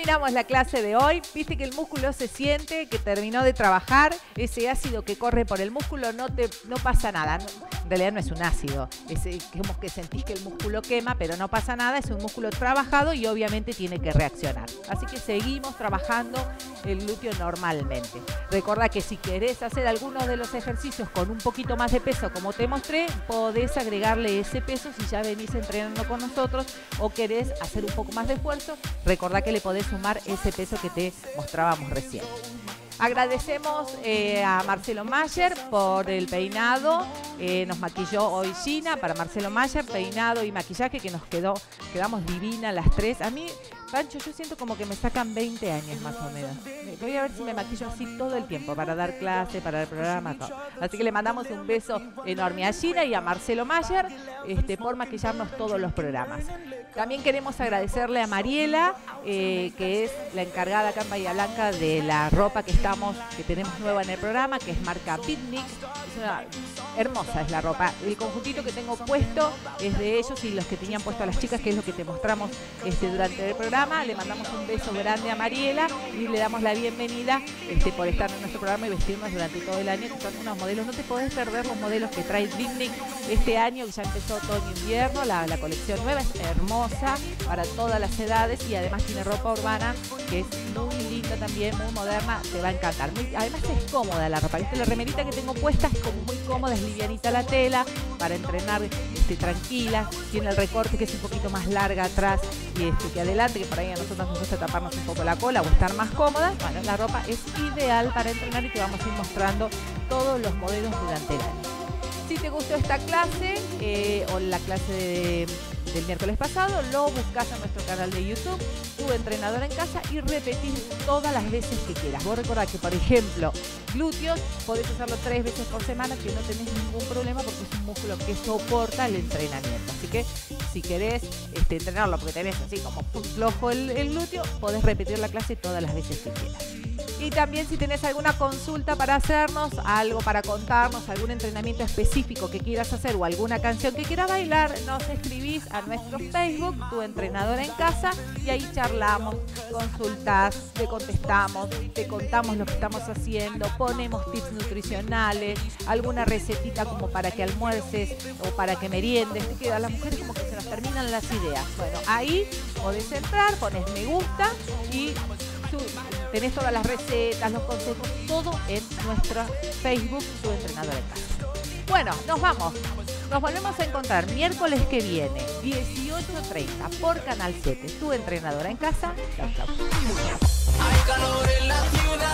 terminamos la clase de hoy. Viste que el músculo se siente, que terminó de trabajar. Ese ácido que corre por el músculo no pasa nada. En realidad no es un ácido. Es como que sentís que el músculo quema, pero no pasa nada. Es un músculo trabajado y obviamente tiene que reaccionar. Así que seguimos trabajando el glúteo normalmente. Recordá que si querés hacer algunos de los ejercicios con un poquito más de peso, como te mostré, podés agregarle ese peso si ya venís entrenando con nosotros o querés hacer un poco más de esfuerzo. Recordá que le podés sumar ese peso que te mostrábamos recién. Agradecemos a Marcelo Mayer por el peinado. Nos maquilló hoy Gina para Marcelo Mayer, peinado y maquillaje que quedamos divinas las tres. A mí, Pancho, yo siento como que me sacan 20 años más o menos. Voy a ver si me maquillo así todo el tiempo para dar clase, para el programa, todo. Así que le mandamos un beso enorme a Gina y a Marcelo Mayer por maquillarnos todos los programas. También queremos agradecerle a Mariela, que es la encargada acá en Bahía Blanca de la ropa que tenemos nueva en el programa, que es marca Picnic. Hermosa es la ropa. El conjuntito que tengo puesto es de ellos y los que tenían puesto a las chicas, que es lo que te mostramos durante el programa. Le mandamos un beso grande a Mariela y le damos la bienvenida por estar en nuestro programa y vestirnos durante todo el año, que son unos modelos. No te podés perder los modelos que trae Picnic este año, que ya empezó otoño-invierno. La colección nueva es hermosa para todas las edades y además tiene ropa urbana que es muy linda también, muy moderna, te va a encantar. Además es cómoda la ropa, ¿viste? La remerita que tengo puesta es como muy cómoda, es livianita la tela, para entrenar tranquila, tiene el recorte que es un poquito más larga atrás y que adelante, que por ahí a nosotros nos gusta taparnos un poco la cola o estar más cómoda. Bueno, la ropa es ideal para entrenar y te vamos a ir mostrando todos los modelos durante el año. Si te gustó esta clase o la clase del miércoles pasado, lo buscas en nuestro canal de YouTube, Tu Entrenador en Casa, y repetís todas las veces que quieras. Vos recordá que, por ejemplo, glúteos, podés hacerlo 3 veces por semana, que no tenés ningún problema porque es un músculo que soporta el entrenamiento. Así que si querés entrenarlo porque tenés así como flojo el glúteo, podés repetir la clase todas las veces que quieras. Y también si tenés alguna consulta para hacernos, algo para contarnos, algún entrenamiento específico que quieras hacer o alguna canción que quieras bailar, nos escribís a nuestro Facebook, Tu Entrenador en Casa, y ahí charlamos, consultás, te contestamos, te contamos lo que estamos haciendo, ponemos tips nutricionales, alguna recetita como para que almuerces o para que meriendes. Te queda a las mujeres como que se nos terminan las ideas. Bueno, ahí podés entrar, pones me gusta y tenés todas las recetas, los consejos, todo en nuestro Facebook, Tu Entrenador en Casa. Bueno, nos vamos. Nos volvemos a encontrar miércoles que viene, 18:30, por Canal 7, Tu Entrenadora en Casa. Chau, chau. Hay calor en la ciudad.